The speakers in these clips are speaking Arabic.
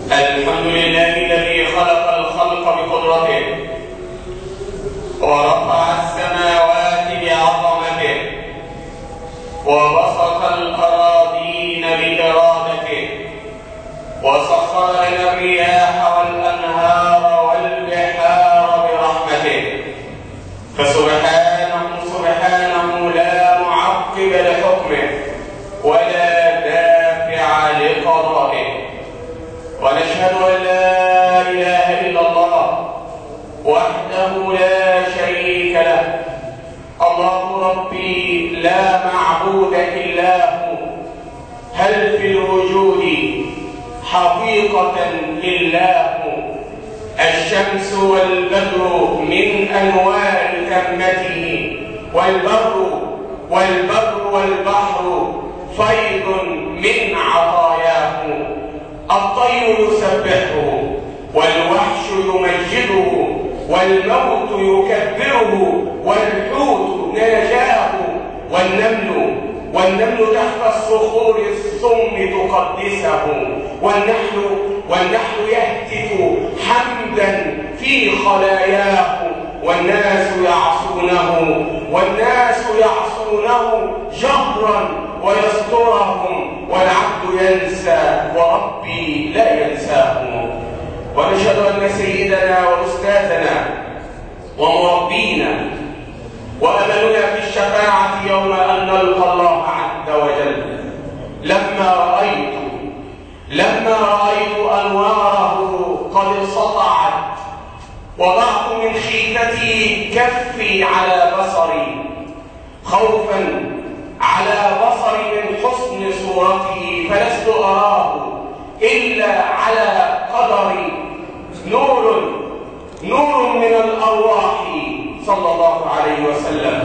الحمد لله الذي خلق الخلق بقدرته ورفع السماوات بعظمته وبسط الأراضين بإرادته وسخر لنا الرياح والأنهار والبحار برحمته فسبحانه لا معقب لحكمه ولا دافع لقضائه. ونشهد أن لا إله إلا الله وحده لا شريك له، الله ربي لا معبود إلا هو، هل في الوجود حقيقة إلا هو، الشمس والبدر من أنوار كرمته، والبر والبحر فيض من عطاياه، الطير يسبحه والوحش يمجده والموت يكبره والحوت ناجاه والنمل تحت الصخور الصم تقدسه والنحل يهتف حمدا في خلاياه والناس يعصونه جهرا ويسترهم والعبد ينسى وربي لا ينساه. ونشهد أن سيدنا وأستاذنا ومربينا وأملنا في الشفاعة يوم أن نلقى الله عز وجل لما رأيت أنواره قد سطعت وضعت من خيفتي كفي على بصري خوفا على بصري من حسن صورته فلست أراه إلا على قدري نور من الأرواح صلى الله عليه وسلم،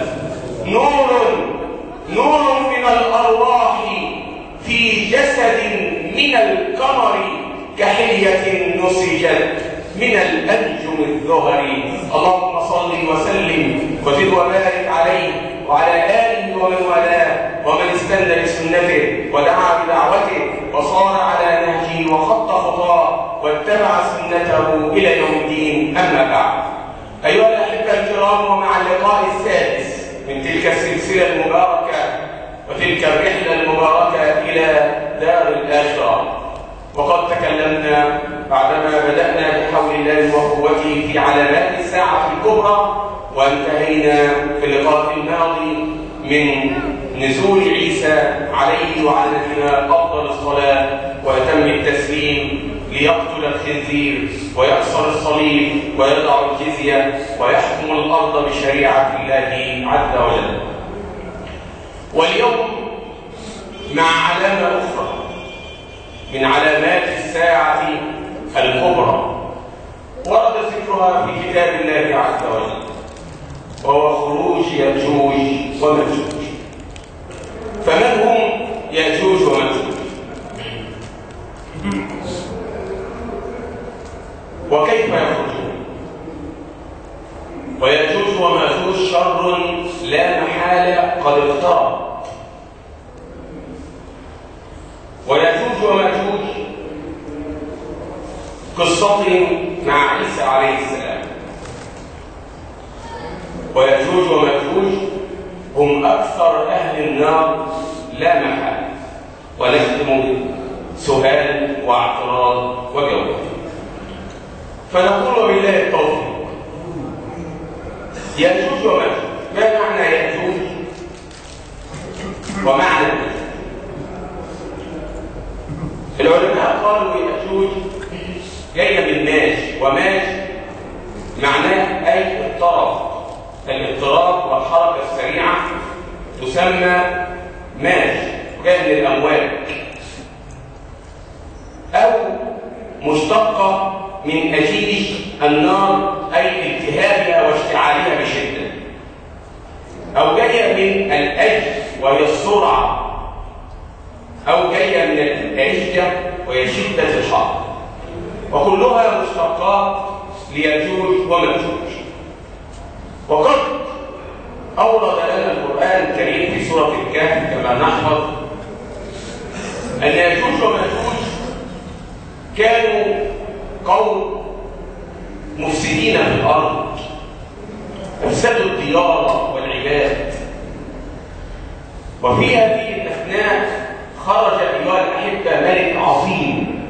نور من الأرواح في جسد من القمر كحلية نسجت من الأنجم الزهري. اللهم صل وسلم وزد وبارك عليه وعلى آله ومن والاه ومن استنى بسنته ودعا بدعوته وصار على نهجه وخط خطاه واتبع سنته إلى يوم الدين. أما بعد، أيها الأحبة الكرام، ومع اللقاء السادس من تلك السلسلة المباركة وتلك الرحلة المباركة إلى دار الآخرة، وقد تكلمنا بعدما بدأنا بحول الله وقوته في علامات الساعة الكبرى، وانتهينا في اللقاء الماضي من نزول عيسى عليه وعلى نبينا أفضل الصلاة وأتم التسليم ليقتل الخنزير ويكسر الصليب ويضع الجزية ويحكم الأرض بشريعة الله عز وجل. واليوم مع علامة أخرى من علامات الساعة الكبرى ورد ذكرها في كتاب الله عز وجل، وهو خروج يأجوج ومأجوج. فمن هم يأجوج ومأجوج؟ وكيف يخرجون؟ ويأجوج ومأجوج شر لا محالة قد اقترب. ويأجوج ومأجوج قصة مع عيسى عليه السلام. ويأجوج ومأجوج هم أكثر أهل النار لا محالة، ونختم سؤال واعتراض وجواب. فنقول بالله التوفيق، يأجوج ومأجوج، ما معنى يأجوج ومعنى مأجوج؟ العلماء قالوا يأجوج جاية من ماج، وماج معناه أي الاضطراب والحركة السريعة تسمى ماج، وجاية من الأمواج، أو مشتقة من أجيج النار أي التهابها واشتعالها بشدة، أو جاية من الأجل وهي السرعة، أو جاية من العجة وهي شدة الحر، وكلها مشتقات ليأجوج ومأجوج. وقد أورد لنا القرآن الكريم في سورة الكهف كما نحفظ أن يأجوج ومأجوج كانوا قوم مفسدين في الأرض، أفسدوا الديار والعباد. وفي هذه الأثناء خرج أيها الأحبة ملك عظيم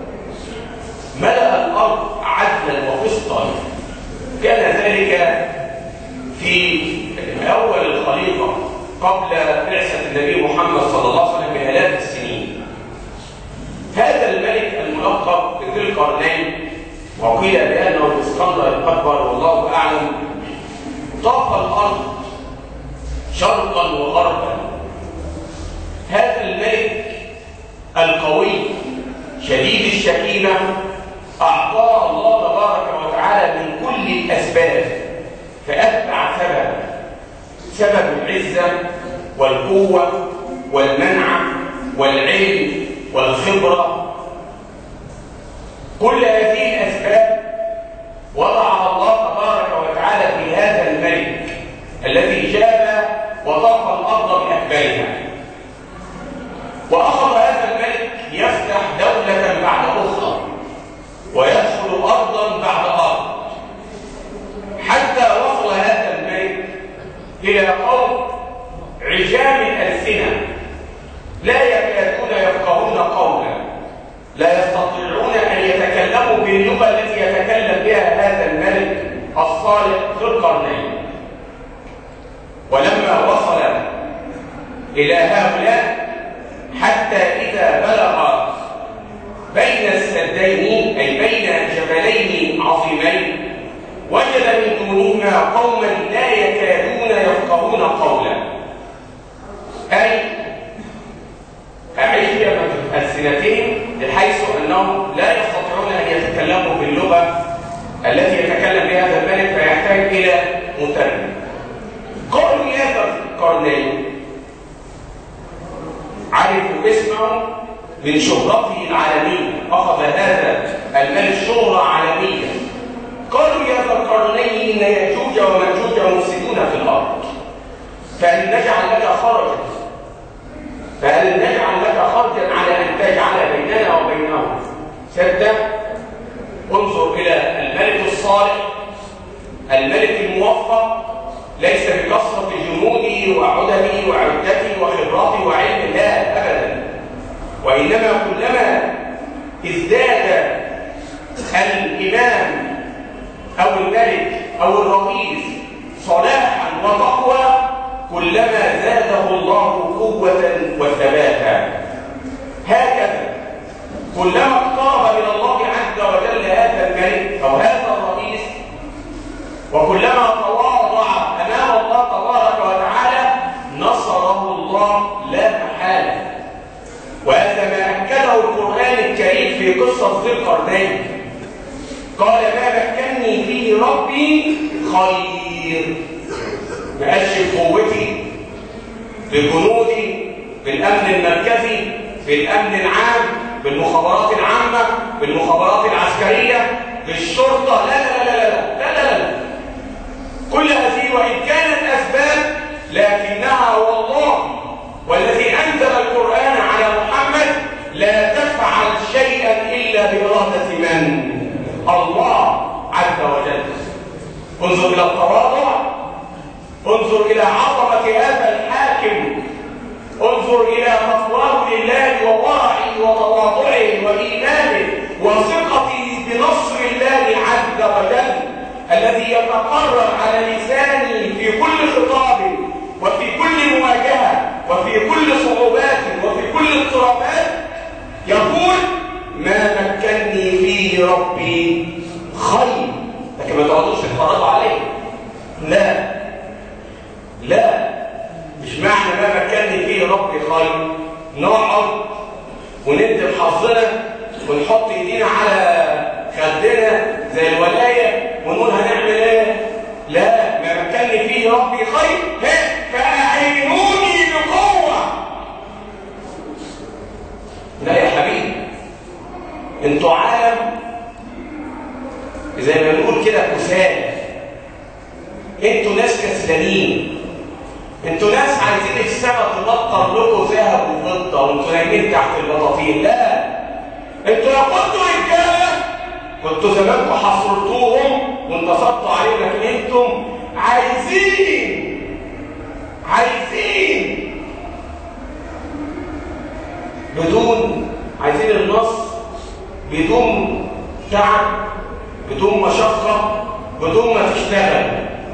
ملأ الأرض عدلا وقسطا. كان ذلك في أول الخليقة قبل بعثة النبي محمد صلى الله عليه وسلم بآلاف السنين. هذا الملك الملقب بذي القرنين، وقيل بأنه الإسكندر الأكبر والله أعلم، طاف الأرض شرقا وغربا. هذا الملك القوي شديد الشكيمة أعطاه الله تبارك وتعالى من كل الأسباب، فأتبع سبب العزة والقوة والمنع والعلم والخبرة. كل هذه الأسباب وضعها الله تبارك وتعالى في هذا الملك الذي جاب وطاف الأرض بأكبرها. وأخذ هذا الملك يفتح دولة بعد أخرى ويدخل أرضا بعد أرض، حتى وصل هذا الملك إلى قوم عجام الألسنة لا يكادون يفقهون قولا، لا يستطيعون أن يتكلموا باللغة التي يتكلم بها هذا الملك الصالح ذو القرنين. ولما وصل إلى هؤلاء حتى إذا بلغ بين السدين أي بين جبلين عظيمين وجد من دونهما قوما لا يكادون يفقهون قولا، أي عجم ألسنتهم بحيث أنهم لا يستطيعون أن يتكلموا باللغة التي يتكلم بها هذا الملك، فيحتاج إلى مترجم. قالوا يا ذا القرنين، عرفوا اسمه من شهرته العالمية، أخذ هذا الملك شهرة عالمية. قالوا يا ذا القرنين إن يأجوج ومأجوج مفسدون في الأرض، فهل نجعل لك خرجا على أن تجعل بيننا وبينهم سدا؟ انظر إلى الملك الصالح، الملك الموفق، ليس بكثرة جنوده وعدده وعدته وخبراته وعلمه، لا أبدا، وإنما كلما ازداد الإمام أو الملك أو الرئيس صلاحا وتقوى كلما زاده الله قوة وثباتا. هكذا كلما اقترب إلى الله عز وجل هذا الملك أو هذا الرئيس، وكلما تواضع أمام الله تبارك وتعالى، نصره الله لا محالة. وهذا ما أكده القرآن الكريم في قصة ذي القرنين. قال ما مكنني فيه ربي خير. ما قالش بقوتي، بجنودي، بالأمن المركزي، بالأمن العام، بالمخابرات العامة، بالمخابرات العسكرية، بالشرطة، لا لا لا لا لا لا لا. كل هذه وإن كانت أسباب، لكنها والله والذي أنزل القرآن على محمد لا تفعل شيئا إلا بإرادة من؟ الله عز وجل. انظر إلى التواضع، انظر إلى عظمة هذا الحاكم، انظر إلى تقواه لله وورعه وتواضعه وإيمانه وثقته بنصر الله عز وجل الذي يتقرر على لسانه في كل خطاب وفي كل مواجهة وفي كل صعوبات وفي كل اضطرابات، يقول ما مكنني فيه ربي خير. لكن ما تقعدوش تتفرجوا عليه، لا لا، مش معنى ما مكنني فيه ربي خير نقعد وندي حظنا ونحط ايدينا على خدنا زي الولايه ونقول هنعمل ايه. لا، ما مكنني فيه ربي خير فاعينوني بقوه. لا يا حبيبي، انتوا عالم زي ما بنقول كده كسالى، انتوا ناس كسلانين، انتوا ناس عايزين السما تمطر لكم ذهب وفضه وانتوا نايمين تحت البطاطين. لا، انتوا يا كنتوا رجاله كنتوا زمانكم حصرتوهم وانتصرتوا عليهم، لكن انتم عايزين عايزين النصر بدون تعب، بدون مشقة، بدون ما تشتغل.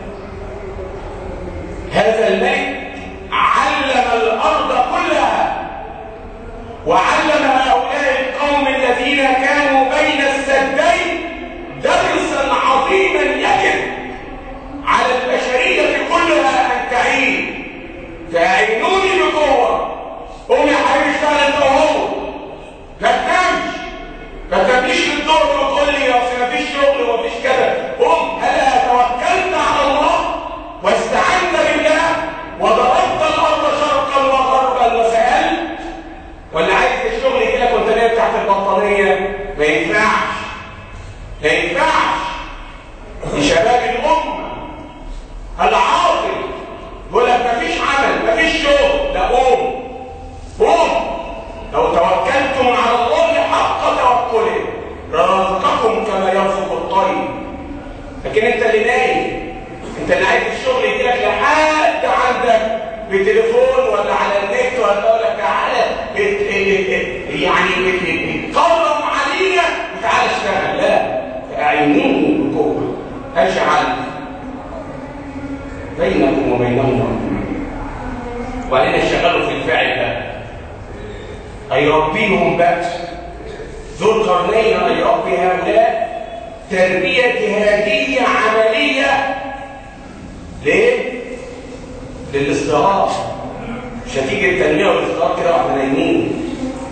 هذا الملك علم الأرض كلها، وعلم هؤلاء القوم الذين كانوا بين السدين درسا عظيما يجب على البشرية كلها أن تعين. فأعينوني بقوة. قوم يا حبيبي اشتغل انت وهو، ما تبنيش للدور وتقول لي اصل مفيش شغل ومفيش كذا. قوم، هلا توكلت على الله واستعنت بالله وضربت الارض شرقا وغربا وسالت؟ ولا عايز الشغل يجي لك وانت نايم تحت البطانيه؟ ما ينفعش. لشباب الامه العاطل يقول لك مفيش عمل مفيش شغل. لا، قوم لو توكلتم على الله حق توكله رزقكم كما يرزق الطير. لكن انت اللي نايم، انت اللي عايز الشغل يجي لك لحد عندك بتليفون ولا على النت، ولا يقول لك تعالى يعني اتكرم علينا وتعالى اشتغل. لا، اعينوه بقوه اجعل بينكم وبينهم وبعدين اشتغلوا في الفعل ده. هيربيهم بقى ذو القرنين، هيربي هؤلاء تربية جهادية عملية. ليه؟ للاصدار. مش هتيجي التنمية والاصدار كده واحنا نايمين.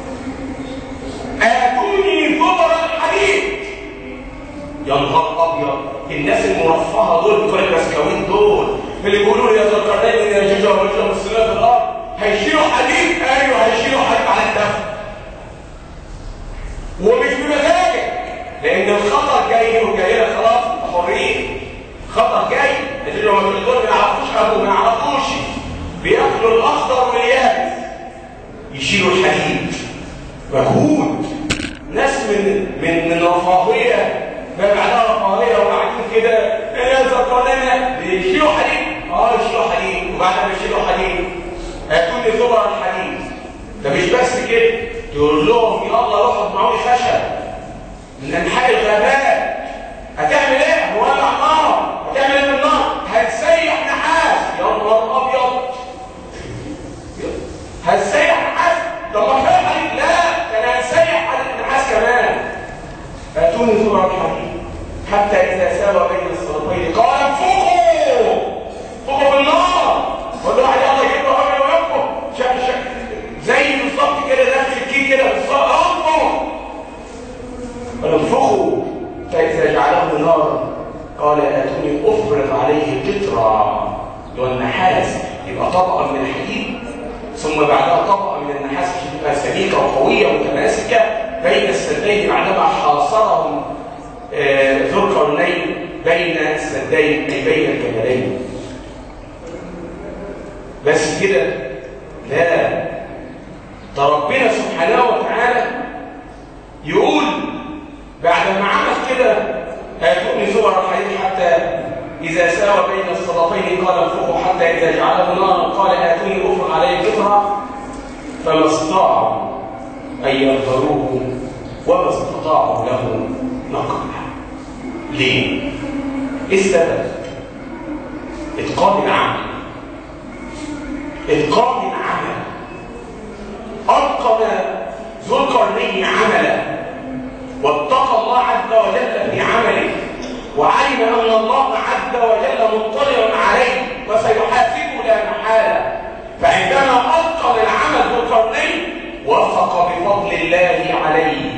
آتوني زبر الحديد. يا نهار أبيض، الناس المرفهة دول بتوع البسكويت دول اللي بيقولوا لي يا ذو القرنين يا جوجو ورجل مسلمين في الأرض هيشيلوا حديد. ايوه هيشيلوا حديد على الدفع، ومش بمزاجك، لان الخطر جاي وجاي لك خلاص. انت حرين، خطر جاي. اللي لما بيقولوا ما يعرفوش ابوه، ما يعرفوش بياكلوا الاخضر واليابس، يشيلوا الحديد. مجهود. ناس من رفاهيه، ما بعدها رفاهيه وقاعدين كده يا ذكرنا يشيلوا حديد. يشيلوا حديد، وبعدها بيشيلوا حديد. هاتوني زبر الحديد. ده مش بس كده، تقول لهم يلا روحوا اطلعوا لي خشب من انحاء الغابات. هتعمل ايه؟ مولع نار. هتعمل ايه بالنار؟ هتسيح نحاس. يا نهار ابيض، هتسيح نحاس؟ طب ما كفايه حديد. لا، ده انا هسيح نحاس كمان. هاتوني زبر الحديد حتى اذا ساوى بين الصلبين قال انفخوا بالنار. كل واحد يلا يجيب له راجل وينفخ زي بالظبط كده، داخل الكيك كده بالظبط. انفخوا فاذا جعله نارا قال اتوني افرغ عليه قطرا. والنحاس يبقى طبقه من الحديد، ثم بعدها طبقه من النحاس تبقى سميكه وقويه متماسكه بين السدين بعدما حاصرهم ذو القرنين بين السدين اي بين الجبلين. بس كده؟ لا، ده ربنا سبحانه وتعالى يقول بعد ما عمل كده هاتوني زبر الحديد حتى إذا ساوى بين الصدفين قال انفخوا حتى إذا جعله نارا قال آتوني أفرغ عليه قطرا. فما استطاعوا أن يظهروه وما استطاعوا له نقبا. ليه؟ إيه السبب؟ إتقان العمل. إتقان العمل. أتقن ذو القرنين عمله واتقى الله عز وجل في عمله، وعلم أن الله عز وجل مطلع عليه وسيحاسبه لا محالة. فعندما أتقن العمل ذو القرنين وفق بفضل الله عليه.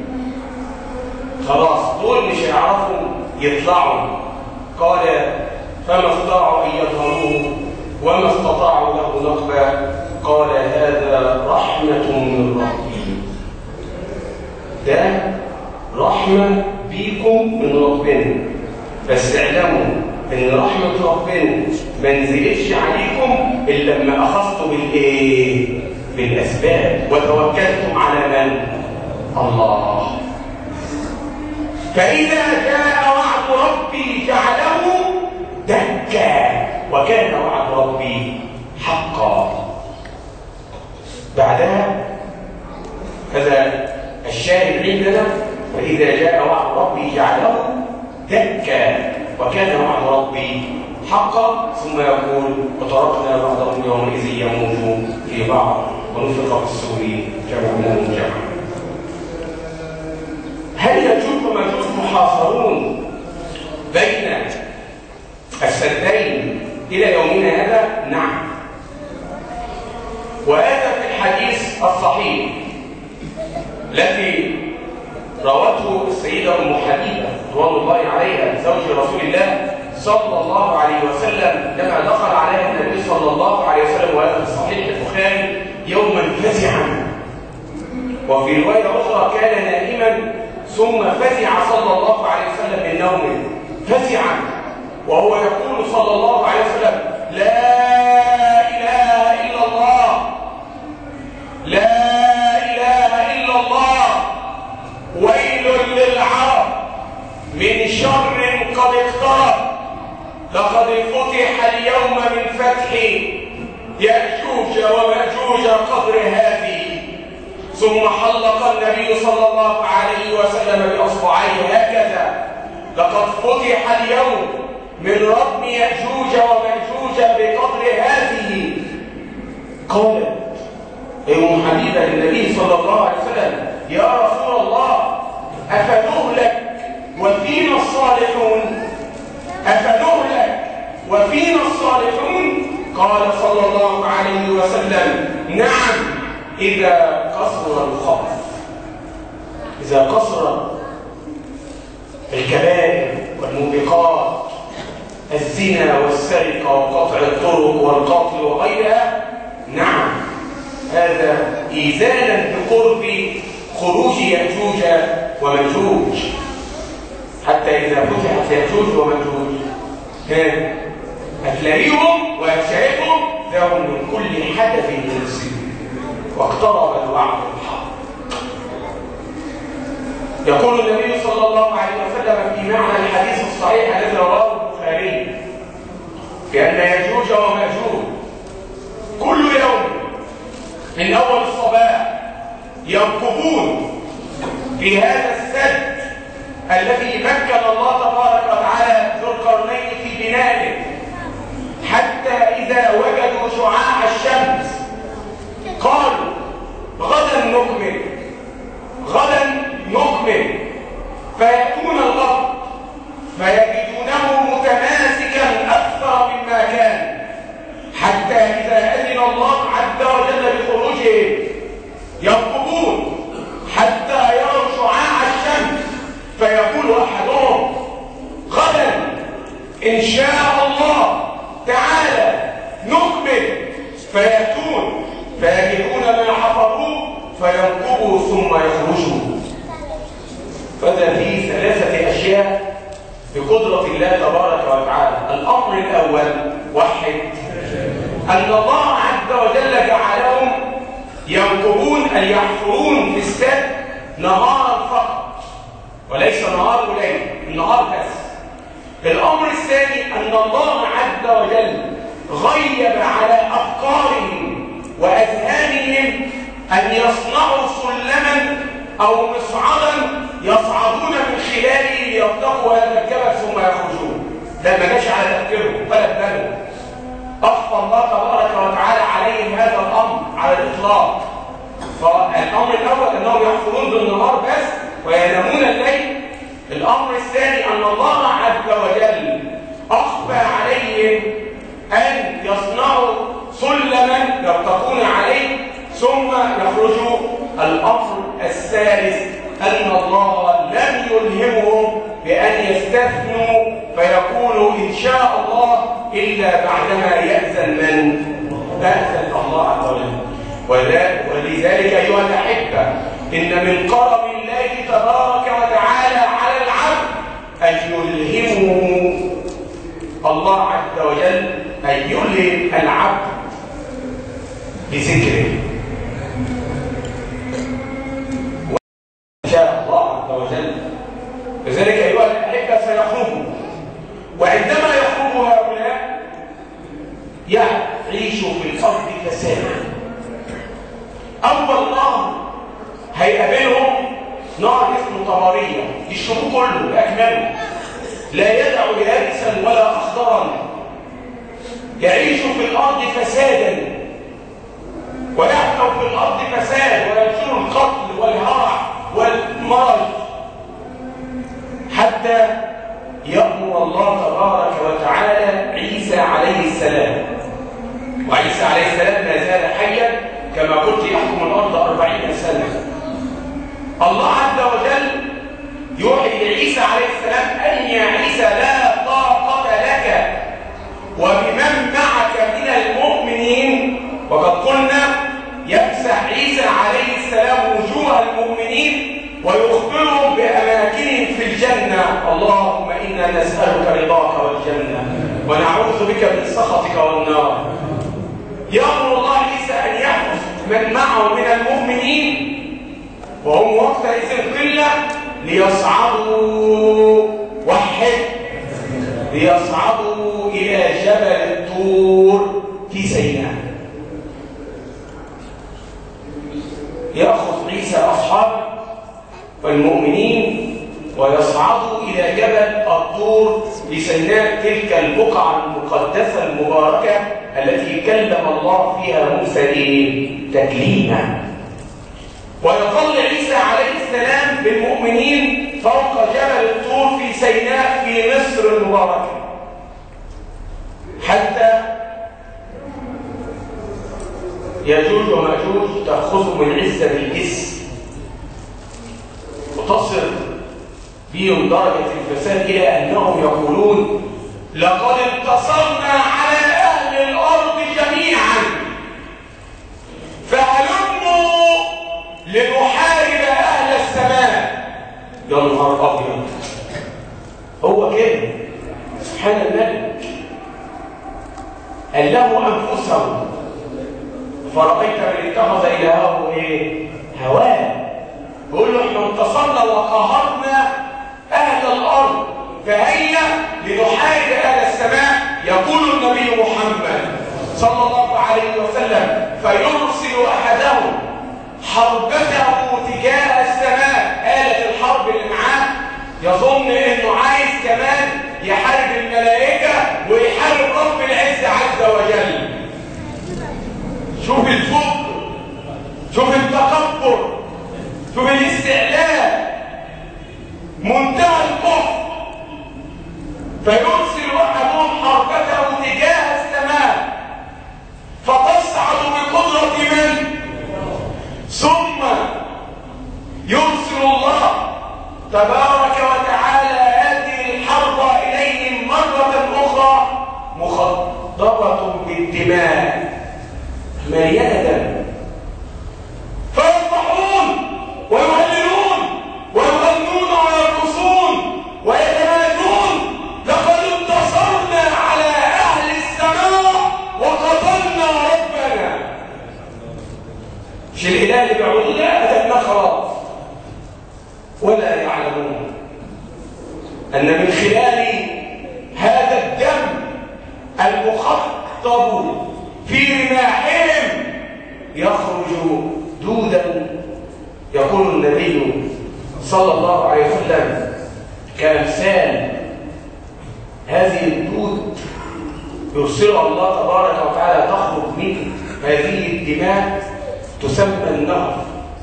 خلاص دول مش هيعرفوا يطلعوا. قال فما استطاعوا أن يظهروه وما استطاعوا له نقبا. قال هذا رحمة من ربي. ده رحمة بيكم من ربنا، بس اعلموا ان رحمة ربنا ما نزلتش عليكم الا لما اخذتم بالايه؟ بالاسباب وتوكلتم على من؟ الله. فإذا جاء وعد ربي جعله دكا وكان وعد ربي حقا. بعدها هذا الشاهد عندنا، فإذا جاء وعد ربي جعله دكا وكان وعد ربي حقا، ثم يقول وتركنا بعضهم يومئذ يموج في بعض ونفخ في الصور جمعهم جمعا. هل يجوز وماجوج محاصرون بين السدين إلى يومنا هذا؟ نعم. وهذا في الحديث الصحيح الذي روته السيدة أم حبيبة رضوان الله عليها زوج رسول الله صلى الله عليه وسلم لما دخل عليها النبي صلى الله عليه وسلم، وهذا في صحيح البخاري، يوما فزعا، وفي رواية أخرى كان نائما ثم فزع صلى الله عليه وسلم من نومه فزعا، وهو يقول صلى الله عليه وسلم: لا إله إلا الله، لا إله إلا الله، ويل للعرب من شر قد اقترب، لقد فتح اليوم من فتح يأجوج ومأجوج قدر هذه. ثم حلق النبي صلى الله عليه وسلم بأصبعيه هكذا: لقد فتح اليوم من رب يأجوج ومأجوج بقدر هذه. قالت أم حبيبة للنبي صلى الله عليه وسلم: يا رسول الله، أفنهلك وفينا الصالحون؟ أفنهلك وفينا الصالحون؟ قال صلى الله عليه وسلم: نعم، إذا قصر الخبث، إذا قصر الكبائر والموبقات، الزنا والسرقة وقطع الطرق والقتل وغيرها، نعم، هذا إيذانا بقرب خروج يأجوج ومأجوج. حتى إذا فتحت يأجوج ومأجوج هتلاقيهم وهتشاهدهم ذاهم من كل حدث ينسب، واقترب الوعد الحق. يقول النبي صلى الله عليه وسلم في معنى الحديث الصحيح الذي رواه البخاري بأن يأجوج ومأجوج كل يوم من أول الصباح يركبون في هذا السد الذي مكن الله تبارك وتعالى ذو القرنين في بنائه، حتى إذا وجدوا شعاع الشمس قالوا: غدا نكمل، غدا نكمل. فيأتون الغد فيجدونه متماسكا أكثر مما كان، حتى إذا أذن الله عز وجل بخروجهم يركبون حتى يروا شعاع الشمس، فيقول أحدهم: غدا إن شاء الله تعالى نكمل. فيأتون فيجدون ما حفروه فينقبوا ثم يخرجوا. فذا فيه ثلاثة أشياء بقدرة الله تبارك وتعالى. الأمر الأول: وحد أن الله عز وجل جعلهم ينقبون أن يحفرون في السد نهارا فقط، وليس نهار وليل، النهار بس. الأمر الثاني: أن الله عز وجل غيب على أفكارهم وأذهانهم أن يصنعوا سلما أو مصعدا يصعدون من خلاله ليرتقوا هذا الجبل ثم يخرجون. ده ما جاش على تفكيرهم ولا ببالهم. أخفى الله تبارك وتعالى عليهم هذا الأمر على الإطلاق. فالأمر الأول أنهم يحفرون بالنهار بس وينامون الليل. الأمر الثاني: أن الله عز وجل أخفى عليهم أن يصنعوا سلما يرتقون عليه ثم يخرجوا. الأمر الثالث: أن الله لم يلهمهم بأن يستثنوا فيقولوا إن شاء الله إلا بعدما يأذن من؟ أذن الله عز وجل. ولذلك أيها الأحبة، إن من كرم الله تبارك وتعالى على العبد أن يلهمه الله عز وجل، أن يلهم العبد بذكره. إن شاء الله عز وجل. لذلك يعيش في الأرض فسادا. أول نار هيقابلهم نار اسمه طبرية، يشربوه كله بأكمله، لا يدع يابسا ولا أخضرا، يعيش في الأرض فسادا ويحكم في الأرض فساد وينشر القتل والهرع والمرض، حتى يأمر الله تبارك وتعالى عيسى عليه السلام. وعيسى عليه السلام ما زال حيا كما قلت يحكم الأرض 40 سنة. الله عز وجل يوحي لعيسى عليه السلام أن يا عيسى لا طاقة لك وبمن معك من المؤمنين. وقد قلنا يمسح عيسى عليه السلام وجوه المؤمنين ويخبرهم بأماكنهم في الجنة. اللهم إنا نسألك رضاك والجنة ونعوذ بك من سخطك والنار. يأمر الله عيسى أن يحفظ من معه من المؤمنين وهم وقتئذ قلة ليصعدوا ليصعدوا إلى جبل الطور في سيناء. يأخذ عيسى أصحابه والمؤمنين ويصعدوا إلى جبل الطور في سيناء، تلك البقعة المقدسة المباركة التي كلم الله فيها موسى تكليما. ويظل عيسى عليه السلام بالمؤمنين فوق جبل الطور في سيناء في مصر المباركة حتى يجوج ومأجوج تأخذهم العزة بالجسم وتصل بهم درجة الفساد إلى أنهم يقولون لقد انتصرنا على أهل الأرض جميعا فهلموا لنحارب أهل السماء. يا نهار أبيض، هو كده سبحان الملك ألموا أنفسهم فرأيت من اتخذ إلهه هواه. بيقول له احنا انتصرنا وقهرنا أهل الأرض فهيا لنحارب أهل السماء. يقول النبي محمد صلى الله عليه وسلم فيرسل أحدهم حربته تجاه السماء، آلة الحرب اللي معاه يظن انه عايز كمان يحارب الملائكة ويحارب رب العزة عز وجل. شوف الفقر، شوف التكبر، شوف الاستعلاء، منتهى الكفر. فيرسل احدهم حربته تجاه السماء فتصعد بقدرة من؟ ثم يرسل الله تبارك وتعالى هذه الحرب إليهم مرة أخرى مخضبة بالدماء مليانة دم فيصبحون ويهللون ويغنون ويرقصون ويتنادون لقد انتصرنا على أهل السماء وقتلنا ربنا. مش الإله اللي بيعبدون قتلنا خلاص، ولا يعلمون أن من خلال هذا الدم المخطب في رماحهم يخرج دودا. يقول النبي صلى الله عليه وسلم كأمثال هذه الدود يرسلها الله تبارك وتعالى تخرج من هذه الدماء تسمى النهر.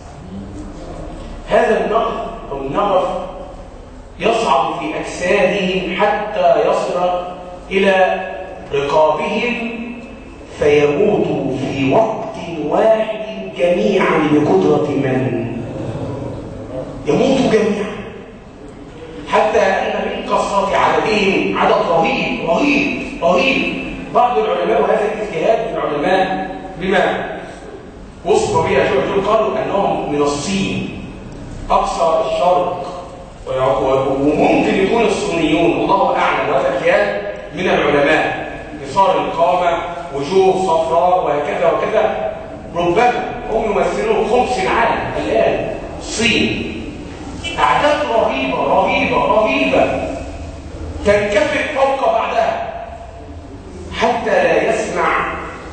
هذا النهر أو النهر يصعد في أجسادهم حتى يصل إلى رقابهم فيموتوا في وقت واحد جميعا بقدرة من؟ يموتوا جميعا حتى أن من كثرة عددهم عدد رهيب رهيب رهيب. بعض العلماء وهذا الاجتهاد من العلماء بما وصفوا به قالوا أنهم من الصين أقصى الشرق وممكن يكون الصينيون، الله أعلم. وهذا اجتهاد من العلماء قصار القامة وجوه صفراء وهكذا وكذا. ربما هم يمثلون خمس العالم الآن. الصين أعداد رهيبة رهيبة رهيبة تنكفئ فوق بعدها حتى لا يسمع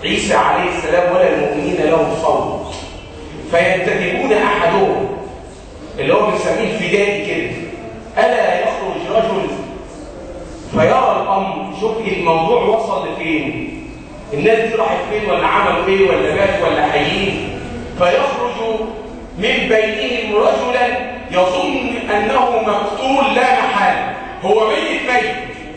عيسى عليه السلام ولا المؤمنين لهم صوت، فينتدبون أحدهم اللي هو بنسميه الفدائي كده، ألا يخرج رجل فيرى الأمر، شوف الموضوع وصل لفين، الناس دي راحت فين ولا عملوا ايه ولا ماتوا ولا حيين، فيخرج من بينهم رجلا يظن أنه مقتول لا محالة، هو ميت،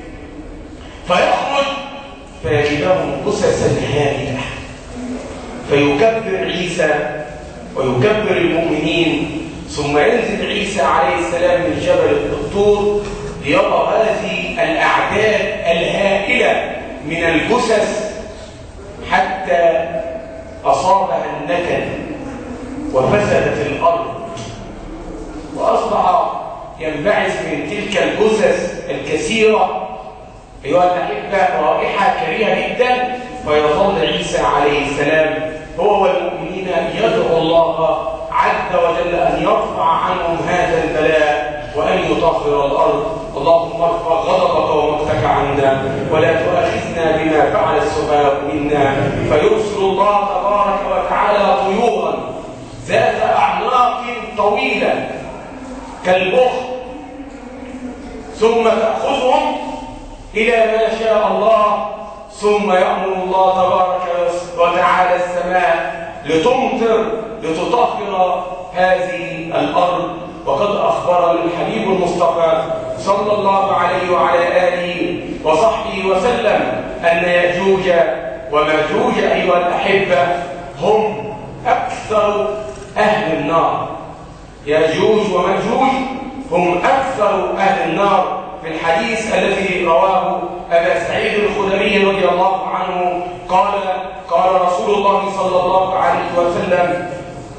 فيخرج فيجدهم جثثا هائلة، فيكبر عيسى ويكبر المؤمنين، ثم ينزل عيسى عليه السلام من جبل الطور ليرى هذه الأعداد الهائلة من الجثث حتى أصابها النكد وفسدت الأرض، وأصبح ينبعث من تلك الجثث الكثيرة أيها الأحبة رائحة كريهة جدا، فيظل عيسى عليه السلام هو والمؤمنين يدعو الله عز وجل أن يرفع عنهم هذا البلاء وأن يطهر الأرض. اللهم ارفع غضبك ومقتك عنا ولا تؤاخذنا بما فعل السفهاء منا، فيرسل الله تبارك وتعالى طيورا ذات أعناق طويلة كالبخت ثم تأخذهم إلى ما شاء الله، ثم يأمر الله تبارك وتعالى السماء لتمطر لتطهر هذه الأرض. وقد أخبر الحبيب المصطفى صلى الله عليه وعلى آله وصحبه وسلم أن يأجوج ومأجوج أيها الأحبة هم أكثر أهل النار. يأجوج ومأجوج هم أكثر أهل النار، في الحديث الذي رواه أبا سعيد الخدري رضي الله عنه قال رسول الله صلى الله عليه وسلم: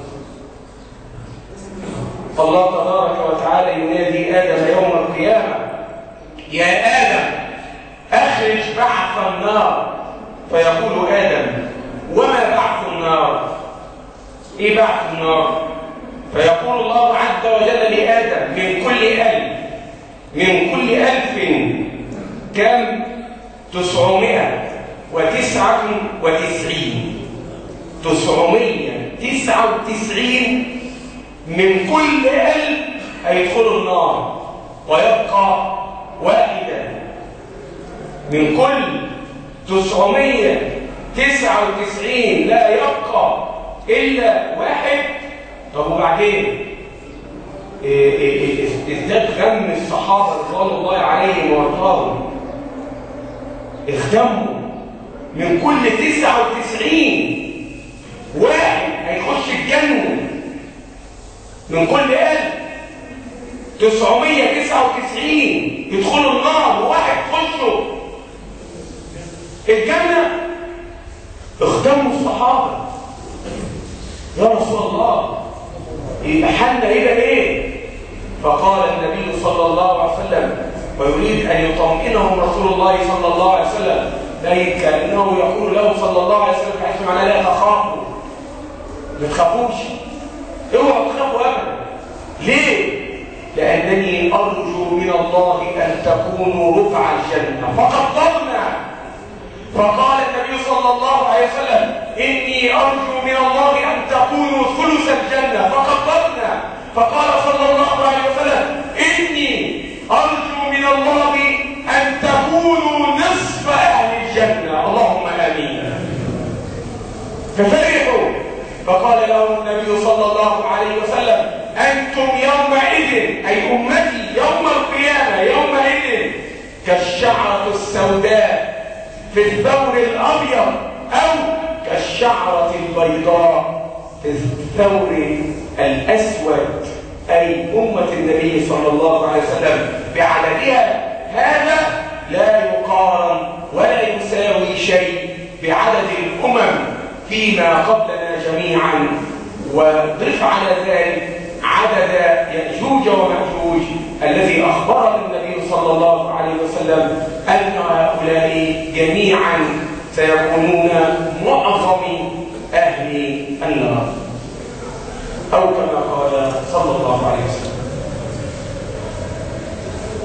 الله تبارك وتعالى ينادي آدم يوم القيامة: يا آدم أخرج بعث النار. فيقول آدم: وما بعث النار؟ إيه بعث النار؟ فيقول الله عز وجل لآدم: من كل ألف كم 999 من كل 1000 هيدخلوا النار، ويبقى واحدا من كل 999 لا يبقى إلا واحد. طب وبعدين ازداد غم الصحابة رضوان الله عليهم وارضاهم، اختموا من كل 99 واحد هيخش الجنة، من كل 1999 يدخلوا النار وواحد يخشوا الجنة. اختموا الصحابة: يا رسول الله يبقى حالنا ايه؟ فقال النبي صلى الله عليه وسلم، ويريد ان يطمئنهم رسول الله صلى الله عليه وسلم، ذلك كانه يقول له صلى الله عليه وسلم حيث معناه: لا تخافوا، ما تخافوش، اوعوا تخافوا ابدا. ليه؟ لانني ارجو من الله ان تكونوا رفع الجنه. فقدرنا، فقال النبي صلى الله عليه وسلم: إني أرجو من الله أن تكونوا ثلث الجنة. فقدرنا، فقال صلى الله عليه وسلم: إني أرجو من الله أن تكونوا نصف أهل الجنة. اللهم آمين. ففرحوا، فقال لهم النبي صلى الله عليه وسلم: أنتم يومئذ، أي أمتي يوم القيامة يومئذ، كالشعرة السوداء في الثور الأبيض، أو كالشعرة البيضاء في الثور الأسود، أي أمة النبي صلى الله عليه وسلم بعددها هذا لا يقارن ولا يساوي شيء بعدد الأمم فيما قبلنا جميعا. وضف على ذلك عدد يأجوج ومأجوج الذي أخبر النبي صلى الله عليه وسلم أن هؤلاء جميعا سيكونون معظم أهل النار، أو كما قال صلى الله عليه وسلم.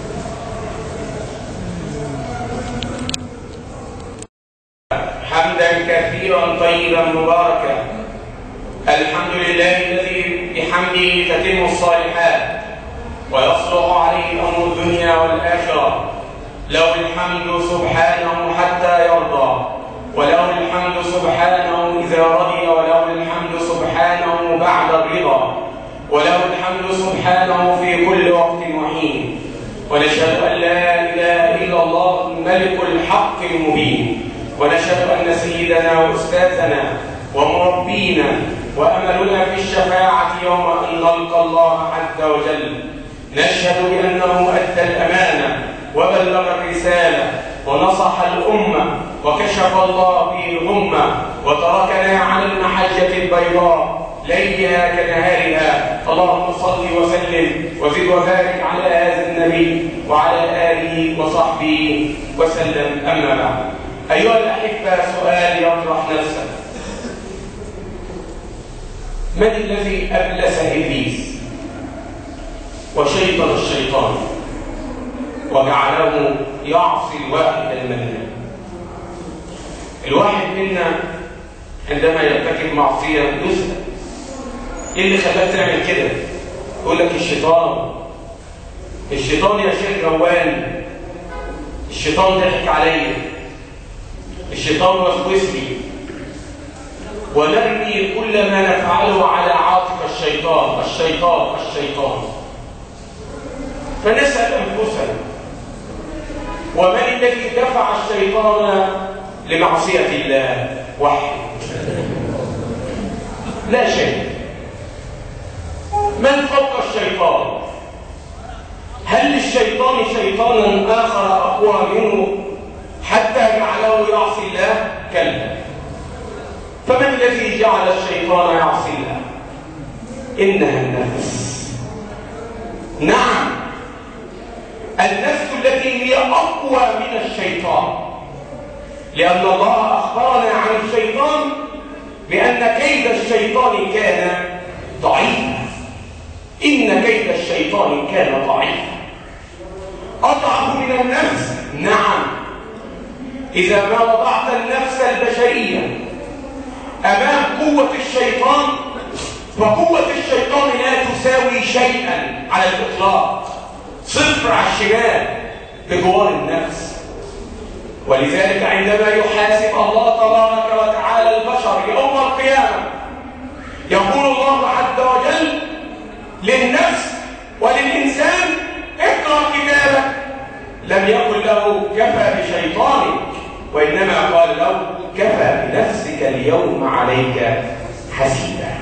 حمدا كثيرا طيبا مباركا. الحمد لله الذي بحمده تتم الصالحات ويصلح عليه أمر الدنيا والآخرة. له الحمد سبحانه حتى يرضى، وله الحمد سبحانه إذا رضي، وله الحمد سبحانه بعد الرضا، وله الحمد سبحانه في كل وقت وحين. ونشهد أن لا إله إلا الله الملك الحق المبين، ونشهد أن سيدنا وأستاذنا ومربينا وأملنا في الشفاعة يوم أن نلقى الله عز وجل، نشهد بأنه أدى الأمانة وبلغ الرسالة ونصح الأمة وكشف الله به الغمة وتركنا على المحجة البيضاء ليلها كنهارها. اللهم صل وسلم وزد وبارك على هذا النبي وعلى آله وصحبه وسلم. أما بعد، أيها الأحبة، سؤال يطرح نفسه: من الذي أبلس إبليس وشيطن الشيطان وجعله يعصي الواحد المنان؟ الواحد منا عندما يرتكب معصية يسأل: ايه اللي خلاك تعمل كده؟ يقول لك الشيطان يا شيخ رواني، الشيطان ضحك عليا، الشيطان وسوس لي. ونرمي كل ما نفعله على عاطف الشيطان. فنسأل أنفسنا: ومن الذي دفع الشيطان لمعصية الله؟ واحد، لا شيء. من فوق الشيطان؟ هل للشيطان شيطانا آخر أقوى منه حتى جعله يعصي الله؟ كلا. فمن الذي جعل الشيطان يعصي الله؟ إنها النفس. نعم، النفس التي هي أقوى من الشيطان، لأن الله أخبرنا عن الشيطان بأن كيد الشيطان كان ضعيفا. إن كيد الشيطان كان ضعيفا. أضعف من النفس؟ نعم. إذا ما وضعت النفس البشرية أمام قوة الشيطان، فقوة الشيطان لا تساوي شيئا على الإطلاق، صفر على الشمال بجوار النفس. ولذلك عندما يحاسب الله تبارك وتعالى البشر يوم القيامة، يقول الله عز وجل للنفس وللإنسان: اقرأ كتابك. لم يقل له كفى بشيطانك، وإنما قال له: كفى بنفسك اليوم عليك حسيبا.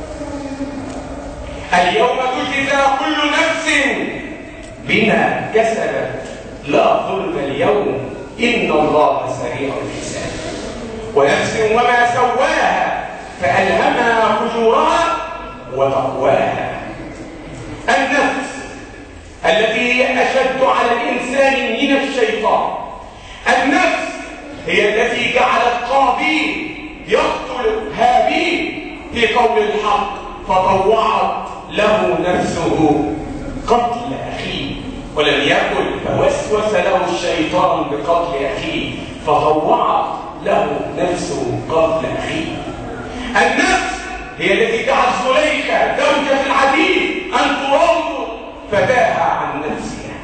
اليوم تجزى كل نفس بما كسبت لا ظلم اليوم إن الله سريع الحساب. ونفس وما سواها فألهمها فجورها وتقواها. النفس التي هي أشد على الإنسان من الشيطان، النفس هي التي جعلت قابيل يقتل هابيل في قول الحق، فطوعت له نفسه قتل أخيه، ولم يقل فوسوس له الشيطان بقتل أخيه، فطوعت له نفسه قتل أخيه. النفس هي التي جعلت زليخة زوجة العزيز أن تراود فتاها عن نفسها،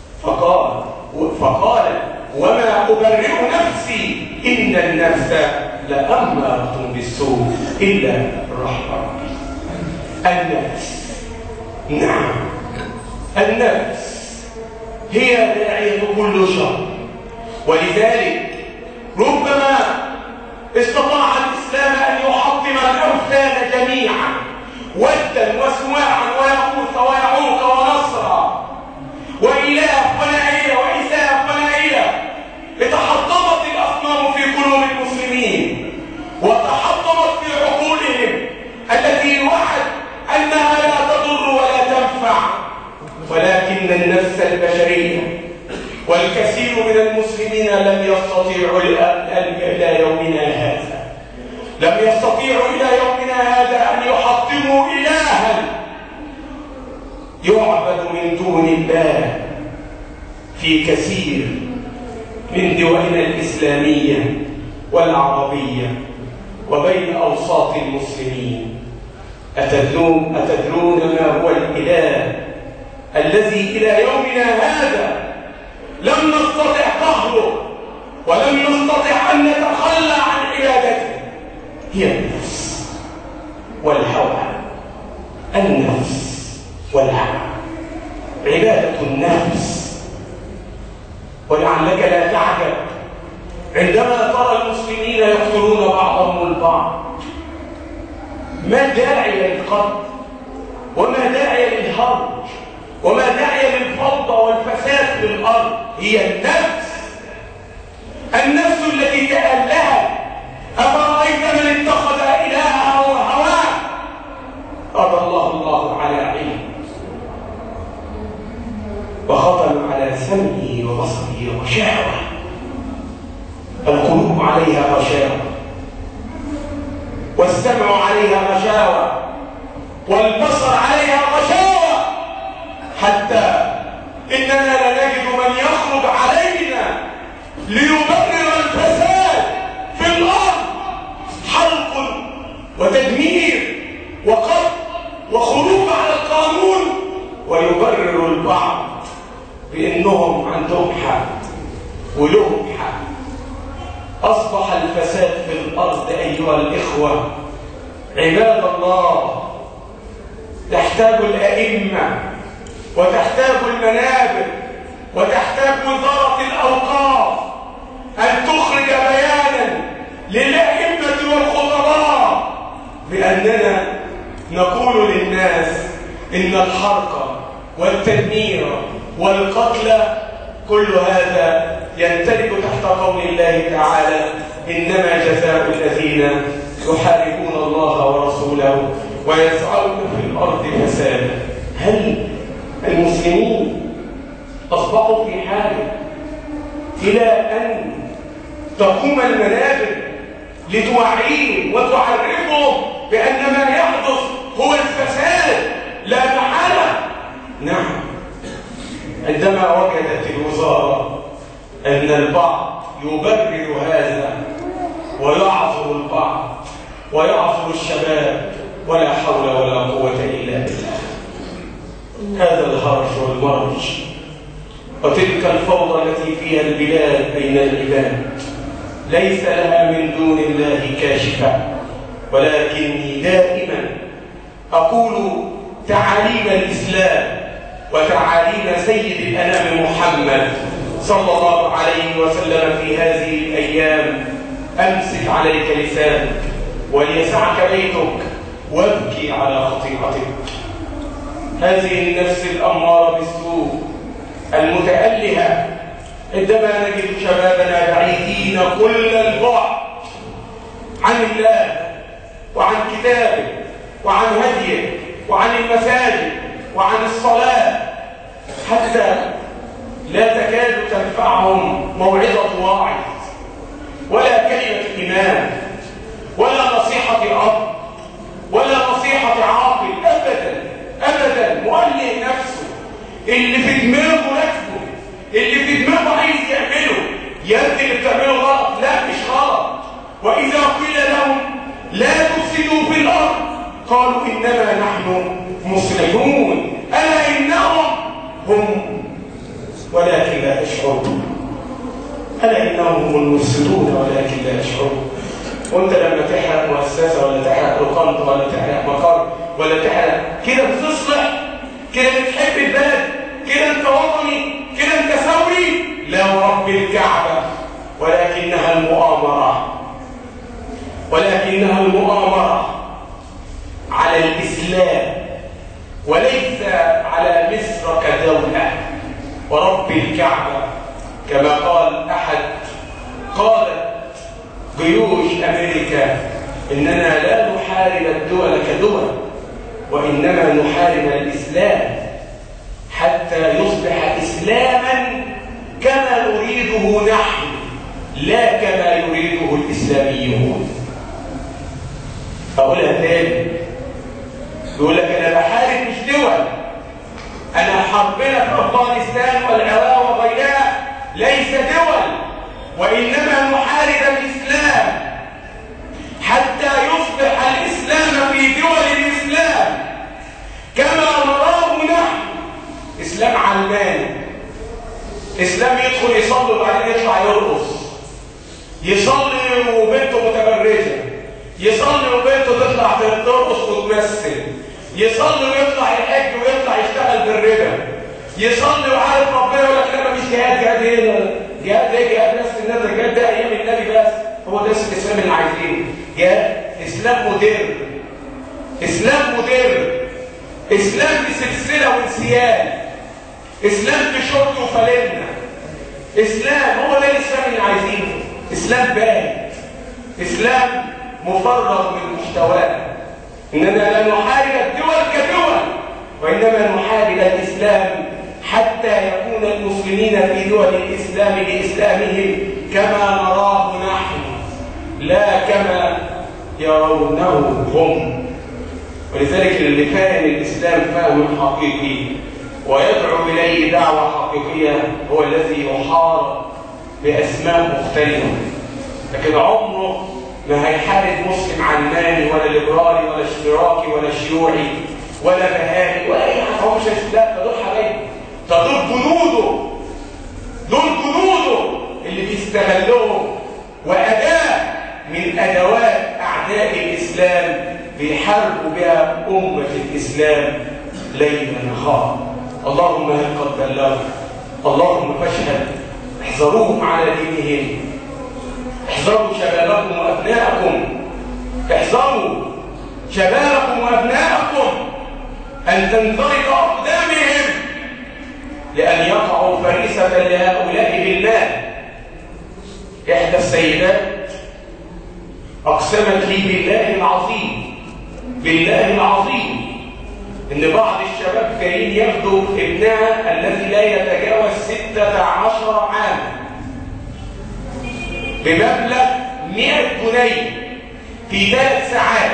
فقال: وما أبرئ نفسي إن النفس لأمارة بالسوء إلا رحم ربي. النفس، نعم، النفس هي داعية كل شر. ولذلك ربما استطاع الإسلام أن يحطم الأوثان جميعا، ودا وسواعا ويغوث ويعوق ونصرا وإله ونائلة وإساف ونائلة. اتحطمت الأصنام في قلوب المسلمين وتحطمت في عقولهم التي وعد أنها لا تضر ولا تنفع، ولكن النفس البشرية والكثير من المسلمين لم يستطيعوا إلى يومنا هذا، لم يستطيعوا إلى يومنا هذا أن يحطموا إلها يعبد من دون الله في كثير من دولنا الإسلامية والعربية وبين أوساط المسلمين. أتدرون ما هو الإله الذي إلى يومنا هذا لم نستطع قهره ولم نستطع أن نتخلى عن عبادته؟ هي النفس والهوى. النفس والهوى، عبادة النفس. ولعلك لا تعجب عندما ترى المسلمين يقتلون بعضهم البعض. ما داعي للقتل وما داعي للهرج وما داعي للفوضى والفساد في الأرض؟ هي النفس التي تألهت. أفرأيت من اتخذ إلهه هواه أضله الله على علم وختم على سمعه وبصره غشاوة. القلوب عليها غشاوة والسمع عليها غشاوة والبصر عليها غشاوة، حتى إننا لنجد من يخرج علينا ليبرر الفساد في الأرض، حرق وتدمير وقتل وخروج على القانون، ويبرر البعض بأنهم عندهم حق ولهم حق. أصبح الفساد في الأرض أيها الإخوة عباد الله تحتاج الأئمة وتحتاج المنابر وتحتاج وزارة الأوقاف أن تخرج بيانا للأئمة والخطباء بأننا نقول للناس إن الحرق والتدمير والقتل كل هذا يندرج تحت قول الله تعالى: إنما جزاء الذين يحاربون الله ورسوله ويسعون في الأرض فسادا. هل المسلمين أصبحوا في حاجة إلى أن تقوم المنابر لتوعيهم وتعرفهم بأن ما يحدث هو الفساد لا محالة؟ نعم. عندما وجدت الوزارة أن البعض يبرر هذا ويعذر البعض ويعذر الشباب، ولا حول ولا قوة إلا بالله. هذا الهرج والمرج وتلك الفوضى التي فيها البلاد بين العباد ليس لها من دون الله كاشفة، ولكني دائما أقول تعاليم الإسلام وتعاليم سيد الأنام محمد صلى الله عليه وسلم في هذه الأيام: أمسك عليك لسانك وليسعك بيتك وابكي على خطيئتك. هذه النفس الأمارة بالسوء المتألهة عندما نجد شبابنا بعيدين كل البعد عن الله وعن كتابه وعن هديه وعن المساجد وعن الصلاة، حتى لا تكاد تنفعهم موعظة واعظ ولا كلمة إمام ولا نصيحة أب ولا نصيحة عاقل أبدا أبدا. مؤلف نفسه اللي في دماغه نفسه اللي في دماغه عايز يعمله، يبدي اللي بتعمله غلط. لا، مش غلط. وإذا قيل لهم لا تفسدوا في الأرض قالوا إنما نحن مصلحون. ألا إنهم هم ولكن لا يشعرون. ألا إنهم هم المفسدون ولكن لا يشعرون. وأنت لما تحرق مؤسسة ولا تحرق لقمة ولا تحرق مقر ولا تحرق كده بتصلح؟ كده بتحب البلد؟ كده أنت وطني؟ كده أنت ثوري؟ لا ورب الكعبة. ولكنها المؤامرة على الإسلام وليس على مصر كدولة. ورب الكعبة كما قال أحد قالت جيوش أمريكا: إننا لا نحارب الدول كدول، وإنما نحارب الإسلام حتى يصبح إسلاما كما نريده نحن لا كما يريده الإسلاميون. أقولها تاني، يقول لك أنا بحارب مش دول. أنا حربنا في أفغانستان والعراق وغيرها ليس دول، وإنما نحارب الإسلام إسلام يدخل يصلي وبعدين يطلع يرقص، يصلي وبنته متبرجة، يصلي وبنته تطلع ترقص وتمثل، يصلي ويطلع يحج ويطلع يشتغل بالربا، يصلي وعارف ربنا يقول لك لا مفيش جهاد. جهاد ايه؟ جهاد ايه؟ جهاد ناس الناس، الجهاد ده ايام النبي بس، هو ده الاسلام اللي عايزينه. جهاد اسلام مودرن، اسلام مودرن، اسلام بسلسله وانسيان، اسلام بشورت وفانلة، اسلام هو ده الاسلام اللي عايزينه. اسلام باهت، اسلام مفرغ من محتواه. اننا لا نحارب الدول كدول، وانما نحارب الاسلام حتى يكون المسلمين في دول الاسلام باسلامهم كما نراه نحن، لا كما يرونه هم. ولذلك اللي فاهم الاسلام فهم حقيقي ويدعو اليه دعوه حقيقيه هو الذي يحارب باسماء مختلفه، لكن عمره ما هيحارب مسلم علماني ولا ليبرالي ولا اشتراكي ولا شيوعي ولا بهائي ولا اي حاجه. هو مش لا، دول حبايبي، دول جنوده، دول جنوده اللي بيستغلهم، واداه من ادوات اعداء الاسلام بيحاربوا بها امه الاسلام ليل نهار. اللهم هل قد بلغوا، اللهم فاشهد. احذروهم على دينهم، احذروا شبابكم وابناءكم، احذروا شبابكم وابناءكم ان تنزلق اقدامهم لان يقعوا فريسه لهؤلاء بالله. احدى السيدات اقسمت لي بالله العظيم، بالله العظيم، ان بعض الشباب جايين ياخدوا ابنها الذي لا يتجاوز 16 عاما بمبلغ 100 جنيه في 3 ساعات.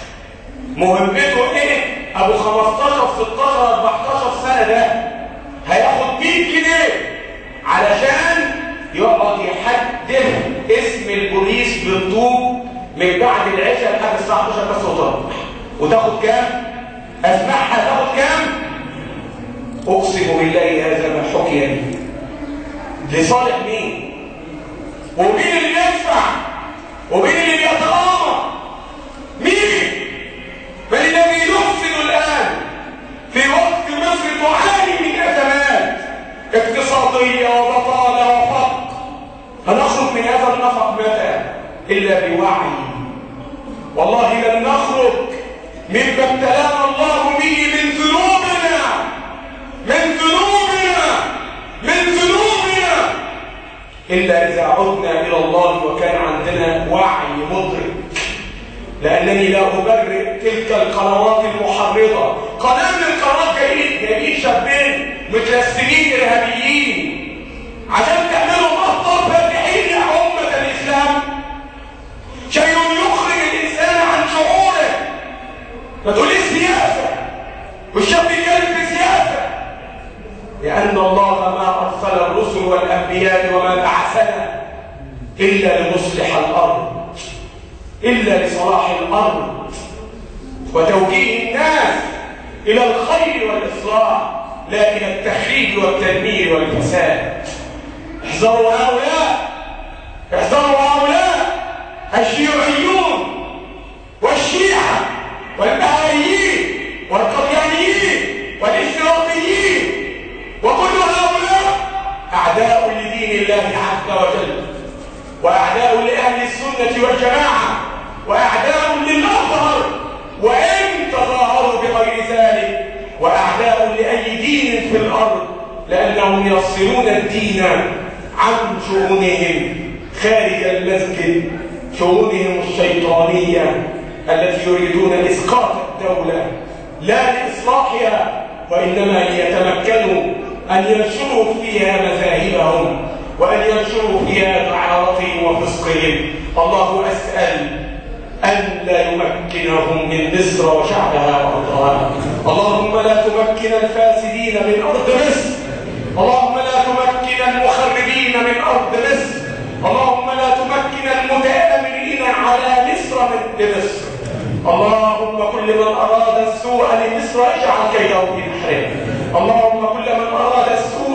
مهمته ايه؟ ابو 15 16 14 سنه ده هياخد 100 جنيه علشان يقعد يحدد اسم البوليس بالطوب من بعد العشاء لحد الساعه 11 بس وتروح. وتاخد كام؟ اسمعها، تاخد كام؟ اقسم بالله هذا ما حكي لي. لصالح مين؟ ومين اللي يدفع؟ ومين اللي بيتآمر؟ مين؟ بل الذي يفسد الآن في وقت مصر تعاني من أزمات اقتصادية وبطالة وفقر. هنخرج من هذا النفق متى؟ إلا بوعي. والله لن نخرج مما ابتلانا الله به من ذنوبنا، من ذنوبنا، من ذنوبنا، إلا إذا عدنا إلى الله وكان عندنا وعي مدرك. لأنني لا أبرئ تلك القنوات المحرضة. قناة من القنوات جايين شابين متلسمين إرهابيين عشان تعملوا مهطر فاتحين يا أمة الإسلام. شيء يخرج الإنسان عن شعوره. ما تقوليش سياسة والشاب يتكلم في سياسة، لأن الله ما أرسل الرسل والأنبياء وما بعثنا إلا لنصلح الأرض، إلا لصلاح الأرض وتوجيه الناس إلى الخير والإصلاح، لا إلى التخريب والتدمير والفساد. احذروا هؤلاء، احذروا هؤلاء الشيوعيون والشيعة والبهائيين والقديانيين والاشتراكيين وكل هؤلاء أعداء لدين الله عز وجل، وأعداء لأهل السنة والجماعة، وأعداء للأزهر وإن تظاهروا بغير ذلك، وأعداء لأي دين في الأرض، لأنهم يفصلون الدين عن شؤونهم خارج المسجد، شؤونهم الشيطانية التي يريدون إسقاط الدولة لا لإصلاحها، وإنما ليتمكنوا أن ينشروا فيها مذاهبهم وأن ينشروا فيها دعارتهم وفسقهم. الله أسأل أن لا يمكنهم من مصر وشعبها وأرضها. اللهم لا تمكن الفاسدين من أرض مصر، اللهم لا تمكن المخربين من أرض مصر، اللهم لا تمكن المتآمرين على مصر من مصر. اللهم كل من أراد السوء لمصر اجعل كيده في نحره. اللهم كل من أراد السوء لمصر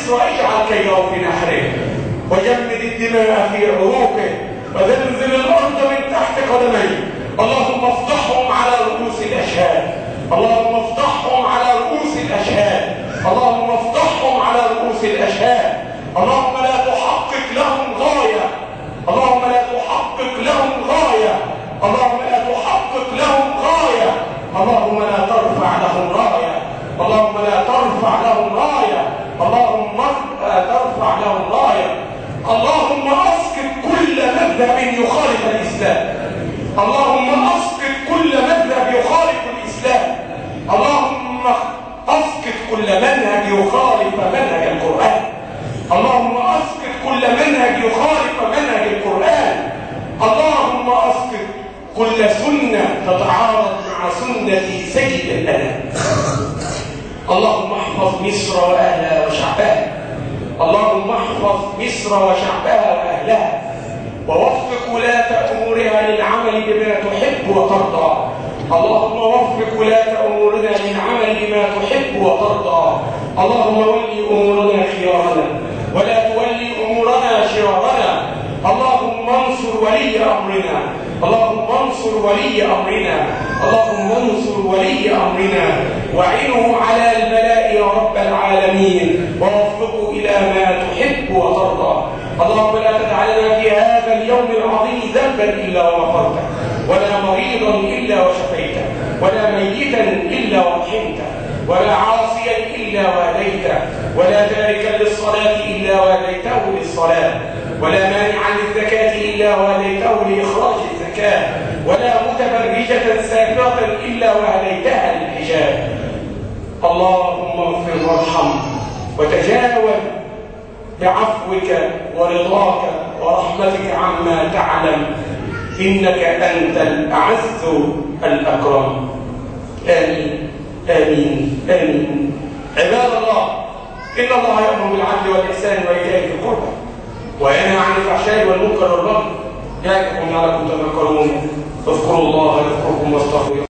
مصر اجعل كيده في نحره، وجمد الدماء في عروقه، وزلزل الارض من تحت قدميه. اللهم افضحهم على رؤوس الاشهاد، اللهم افضحهم على رؤوس الاشهاد، اللهم افضحهم على رؤوس الاشهاد. اللهم لا تحقق لهم غايه، اللهم لا تحقق لهم غايه، اللهم لا تحقق لهم غايه، اللهم لا ترفع لهم رايه، اللهم لا ترفع لهم رايه، اللهم لا ترفع لهم رايه. اللهم اسقط كل مذهب يخالف الاسلام، اللهم اسقط كل مذهب يخالف الاسلام، اللهم اسقط كل منهج يخالف منهج القران، اللهم اسقط كل منهج يخالف منهج القران، اللهم اسقط كل سنه تتعارض مع سنه سيد الانام. اللهم احفظ مصر واهلها وشعبها، اللهم احفظ مصر وشعبها واهلها، ووفق ولاة امورها للعمل بما تحب وترضى. اللهم وفق ولاة امورنا للعمل بما تحب وترضى. اللهم ولي امورنا خيارنا ولا تولي امورنا شرارنا. اللهم انصر ولي امرنا، اللهم انصر ولي امرنا، اللهم انصر ولي امرنا، واعنه على البلاء يا رب العالمين، ووفقه الى ما تحب وترضى. اللهم لا تدع لنا في هذا اليوم العظيم ذنبا الا وغفرته، ولا مريضا الا وشفيته، ولا ميتا الا ورحمته، ولا عاصيا الا وهديته، ولا تاركا للصلاه الا وهديته للصلاه، ولا مانعا للزكاه الا وهديته لاخراج الزكاه، ولا متبرجه سافره الا وهديتها للحجاب. اللهم اغفر وارحم وتجاوز بعفوك ورضاك ورحمتك عما تعلم، إنك أنت الأعز الأكرم. آمين آمين آمين. عباد الله، إن الله يأمر بالعدل والإحسان وإيتاء ذي القربى وينهى عن الفحشاء والمنكر والبغي، يعظكم لعلكم تذكرون. اذكروا الله يذكركم واستغفروه.